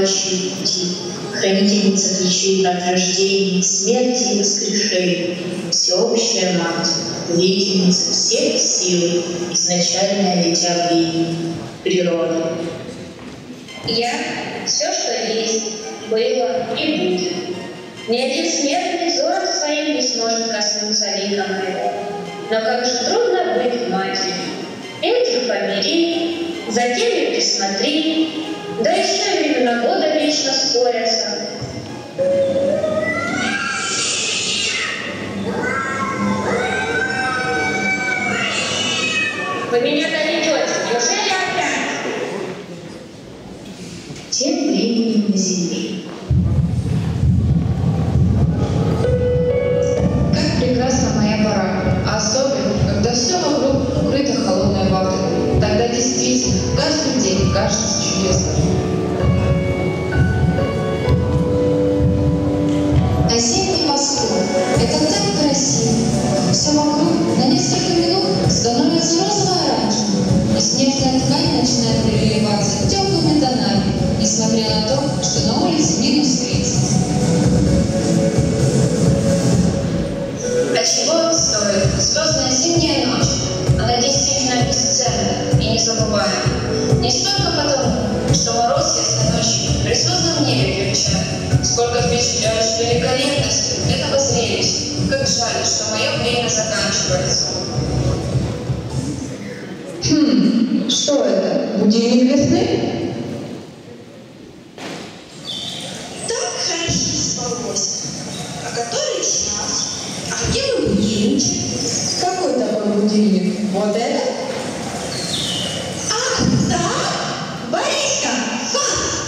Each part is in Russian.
ночью пути, хранительница ключей от рождения, смерти и воскрешения, всеобщая мать, повелительница всех сил, изначальное дитя времени, природы. Я — все, что есть, было и будет. Ни один смертный взором своим не сможет коснуться лика моего. Но как же трудно быть матерью. Этих помири, за теми присмотри, да еще и времена года вечно спорятся. Вы меня доведете, неужели опять? Тем временем на земле. Как прекрасна моя пора, а особенно, когда все вокруг укрыто холодной ватой. Тогда действительно каждый день кажется чудесным. Осенний Москва — это так красиво. Все вокруг на несколько минут становится розово-оранжевым, и снежная ткань начинает переливаться теплыми тонами, несмотря на то, что на улице -30. А чего стоит звездная зимняя ночь? Она действительно бесценна и незабываема. Не столько потому, что мороз ясной ночью при звездном небе крепчает, сколько впечатляешь великолепностью этого зрелища. Как жаль, что мое время заканчивается. Что это? Будильник весны? Так хорошо спалось. А который час? А где вы будильничек? Какой такой будильник? Вот это? А, да? Бориска! Ха!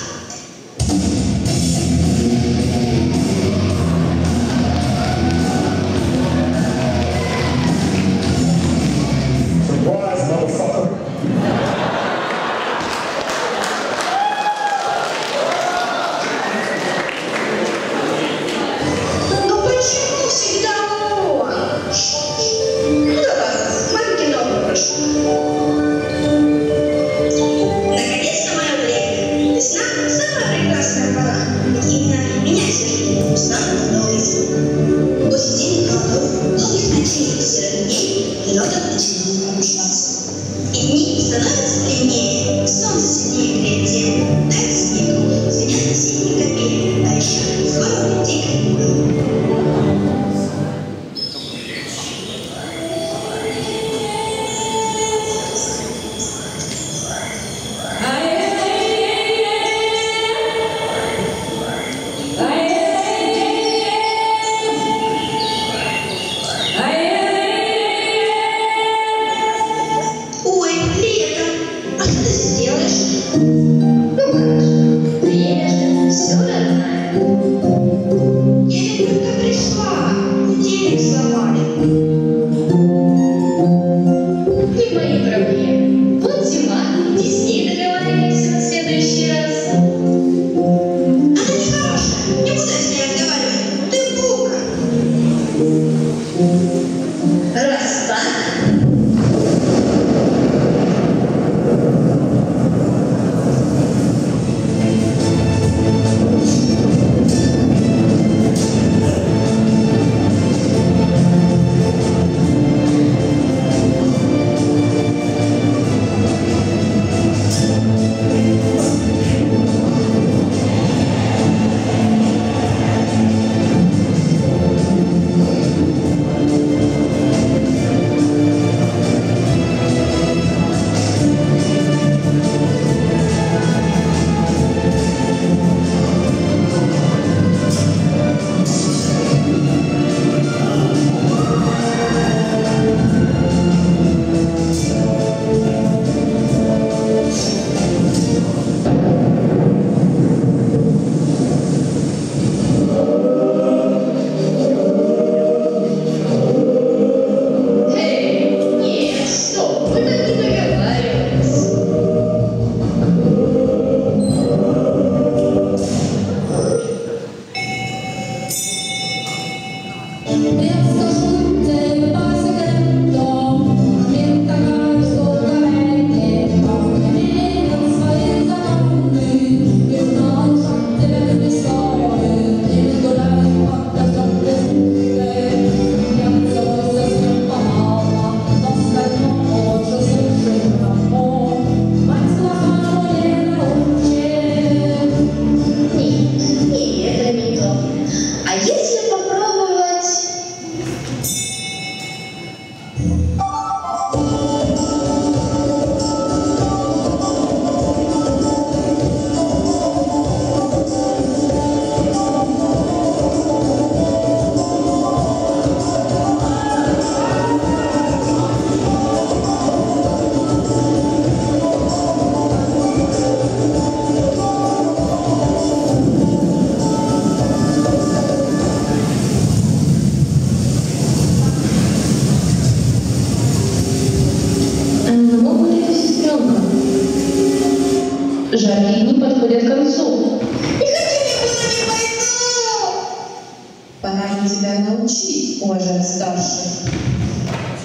Ну почему всегда он? Ну да ладно, смотрите новую прошу. Наконец-то мое время. Весна – самая прекрасная пора. Именно меня все ждут. Станут новые зимы. После день холодов, долгих ночей и серых дней лед начинает пробуждаться. И дни становятся длиннее, солнце сильнее греет землю, тает снег, звенят осенние капели, а еще скоро дикая буря. А если попробовать... Жаркие дни подходят к концу. Не хочу, никуда не пойду. Пора мне тебя научить уважать старших.